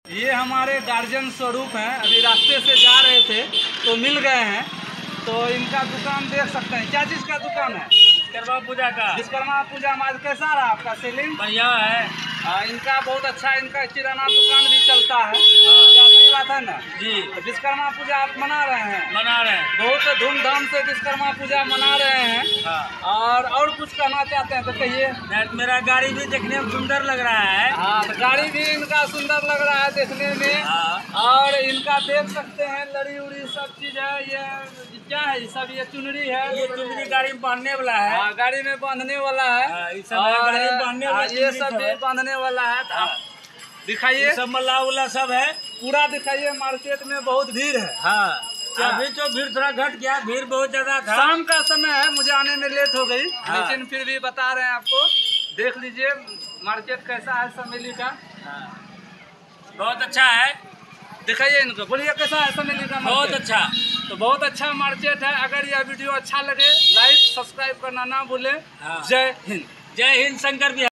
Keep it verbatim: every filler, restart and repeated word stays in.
ये हमारे गार्जियन स्वरूप हैं। अभी रास्ते से जा रहे थे तो मिल गए हैं, तो इनका दुकान देख सकते हैं। क्या चीज़ का दुकान है? विश्वकर्मा पूजा का। विश्वकर्मा पूजा में आज कैसा रहा आपका सेलिंग? बढ़िया है। आ, इनका बहुत अच्छा, इनका किराना दुकान भी चलता है। क्या सही बात है ना जी। तो विश्वकर्मा पूजा आप मना रहे हैं? मना रहे हैं। बहुत धूमधाम से विश्वकर्मा पूजा मना रहे हैं। हाँ। और और कुछ कहना चाहते हैं तो कहिए। मेरा गाड़ी भी देखने में सुंदर लग रहा है। हाँ, तो गाड़ी भी इनका सुंदर लग रहा है देखने में। हाँ। और इनका देख सकते हैं लड़ी उड़ी सब चीज है। ये क्या है? ये सब ये चुनरी है। ये चुनरी गाड़ी में बांधने वाला है। हाँ, गाड़ी में बांधने वाला है। हाँ, ये सब और गाड़ी में बांधने वाला हाँ, ये चुनरी सब भी है। बांधने वाला है। तो आप दिखाइए, ये सब मल्ला उल्ला सब है। पूरा दिखाइए। मार्केट में बहुत भीड़ है। हाँ। क्या? अभी तो भीड़ थोड़ा घट गया, भीड़ बहुत ज्यादा था। शाम का समय है, मुझे आने में लेट हो गई। हाँ। लेकिन फिर भी बता रहे हैं आपको। देख लीजिए मार्केट कैसा है समेली का। हाँ। बहुत अच्छा है। दिखाइए इनको, बोलिए कैसा है समेली का बहुत मार्केट? अच्छा। तो बहुत अच्छा मार्केट है। अगर यह वीडियो अच्छा लगे लाइक सब्सक्राइब करना ना भूले। हाँ। जय हिंद। जय हिंद। शंकर बिहार।